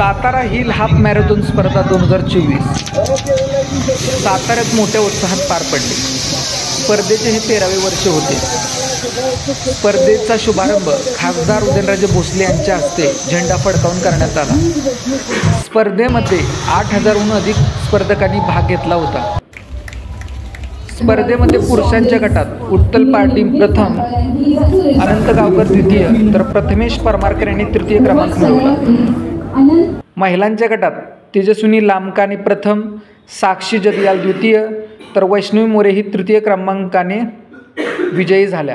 Satara hill half marathon स्पर्धा 2024 साताऱ्यात मोठ्या उत्साहात पार पडली। स्पर्धेचे हे 13वे वर्ष होते। स्पर्धेचा शुभारंभ खासदार उदयनराजे भोसले यांच्या हस्ते झेंडा फडकावून करण्यात आला। स्पर्धेमध्ये 8000हून अधिक स्पर्धकांनी भाग घेतला होता। स्पर्धेमध्ये पुरुषांच्या गटात उत्तल पाटील प्रथम, अनंत गावकर द्वितीय तर प्रथमेश परमारकर यांनी तृतीय क्रमांक मिळवला। महिलांच्या गटात तेजस्विनी लामकाने प्रथम, साक्षी जदियाल द्वितीय तर वैष्णवी मोरे ही तृतीय क्रमांकाने विजयी झाल्या।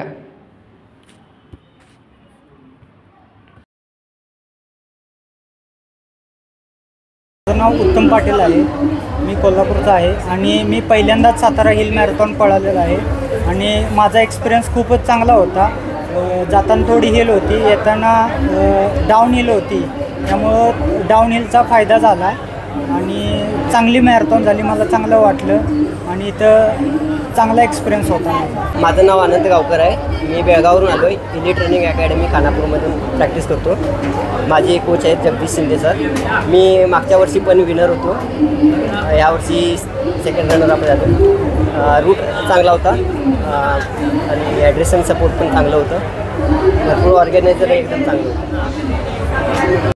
माझं नाव उत्तम पाटील आहे। मी कोल्हापूरचा आहे आणि मी पहिल्यांदाच सातारा हिल मॅरेथॉन पळालेला आहे आणि माझा एक्सपिरियन्स खूपच चांगला होता। जाताना थोडी हिल होती, येताना डाऊन हिल होती, त्यामुळं डाऊन हिलचा फायदा झाला आणि चांगली मॅरेथॉन झाली। मला चांगलं वाटलं आणि इथं चांगला एक्सपिरियन्स होता। माझं नाव अनंत गावकर आहे। मी बेळगाववरून आलो आहे। इली ट्रेनिंग अकॅडमी खानापूरमधून प्रॅक्टिस करतो। माझे कोच आहेत जगदीश शिंदे सर। मी मागच्या वर्षी पण विनर होतो, यावर्षी सेकंड रनर अप झालो। रूट चांगला होता आणि ॲड्रेसन सपोर्ट पण चांगलं होतं। भरपूर ऑर्गॅनायझर एकदम चांगलं होतं।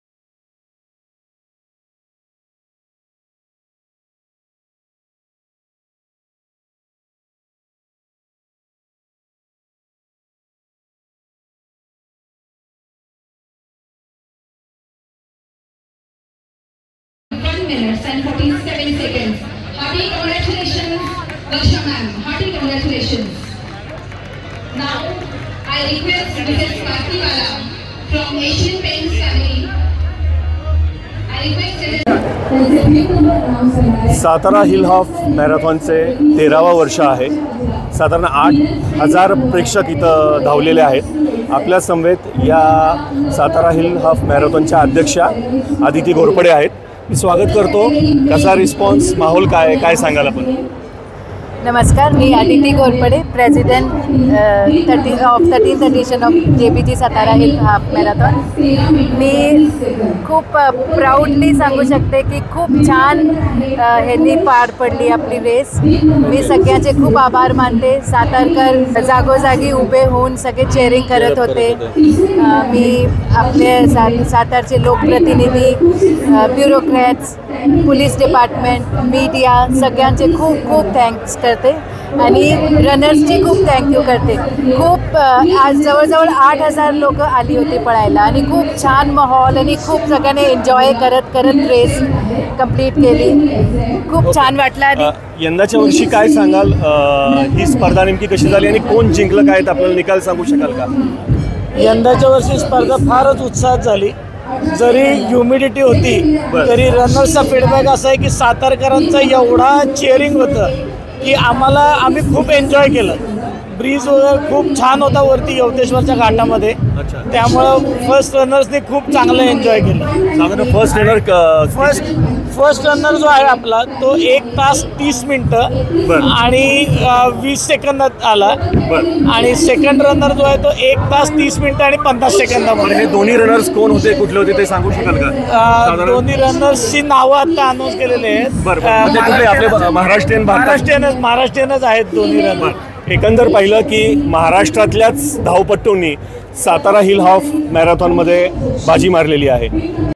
minutes and 47 seconds. Hearty congratulations, Varsha ma'am. Hearty congratulations. Now, I request Mrs. Patiwala from Asian Paints family. I request Satara hill half मॅरेथॉनचे 13वा वर्ष आहे। साधारण 8000 प्रेक्षक इथं धावलेले आहेत। आपल्या समवेत या सातारा हिल हाफ मॅरेथॉनच्या अध्यक्षा आदिती घोरपडे आहेत। मी स्वागत करतो। कसा रिस्पॉन्स, माहोल काय सांगाल आपण? नमस्कार, मी Aditi Ghorpade, president 13th edition of JBT Satara hill half marathon. मी खूप प्राऊडली सांगू शकते की खूप छान ह्यांनी पार पडली आपली रेस। मी सगळ्यांचे खूप आभार मानते। सातारकर जागोजागी उभे होऊन सगळे चेअरिंग करत होते। मी आपले सातारचे लोकप्रतिनिधी, ब्युरोक्रॅट्स, पोलीस डिपार्टमेंट, मीडिया सगळ्यांचे खूप खूप थँक्स करते आणि रनर्सचे खूप थँक्यू करते। खूप आज जवळजवळ 8000 लोक आली होती पळायला आणि खूप छान माहोल आणि खूप सगळ्यांनी एन्जॉय करत रेस कंप्लीट केली। खूप छान वाटलं। आणि यंदाच्या वर्षी काय सांगाल, ही स्पर्धा नेमकी कशी झाली आणि कोण जिंकलं, काय आपल्याला निकाल सांगू शकाल का? यंदाच्या वर्षी स्पर्धा फारच उत्साहात झाली। जरी ह्युमिडिटी होती तरी रनर्सचा फीडबॅक असा आहे की सातारकरांचं एवढा चेअरिंग होतं की आम्ही खूप एन्जॉय केलं। ब्रीज वगैरे खूप छान होता वरती यवतेश्वरच्या घाटामध्ये, त्यामुळं फर्स्ट रनर्सने खूप चांगलं एन्जॉय केलं। फर्स्ट रनर जो आहे आपला तो 1 तास 30 मिनिटं आणि 20 सेकंदात आला आणि सेकंड रनर जो आहे तो 1 तास 30 मिनिटं आणि 50 सेकंदामध्ये। हे दोन्ही रनर्स कोण होते, कुठले होते ते सांगू शकाल का? दोन्ही रनर्सची नावं आता अनाऊन्स केलेले आहेत। आपले महाराष्ट्रीयनच आहेत दोन्ही रनर। एकंदर पाहिलं की महाराष्ट्रातल्याच धावपटूंनी सातारा हिल हाफ मॅरेथॉनमध्ये बाजी मारलेली आहे।